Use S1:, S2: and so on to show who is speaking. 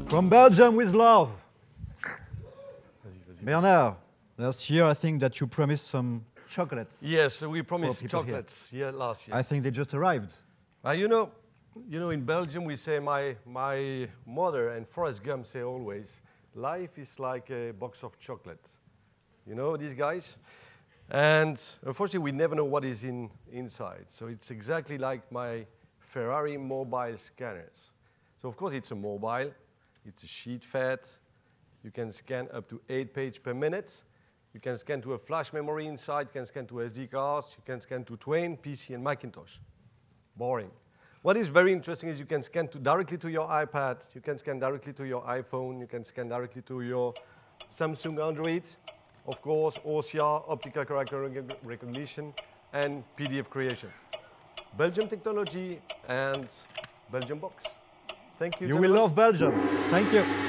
S1: From Belgium with love. Bernard, last year I think that you promised some chocolates.
S2: Yes, we promised
S1: chocolates
S2: last year.
S1: I think they just arrived.
S2: You know, in Belgium we say, my mother and Forrest Gump say always, life is like a box of chocolates. You know these guys? And unfortunately, we never know what is inside. So it's exactly like my Ferrari mobile scanners. So of course it's a mobile, it's a sheet fed. You can scan up to 8 pages per minute. You can scan to a flash memory inside, you can scan to SD cards, you can scan to Twain, PC, and Macintosh. Boring. What is very interesting is you can scan directly to your iPad, you can scan directly to your iPhone, you can scan directly to your Samsung Android, of course, OCR, optical character recognition, and PDF creation. Belgium technology and Belgium box. Thank you.
S1: You will love Belgium. Thank you.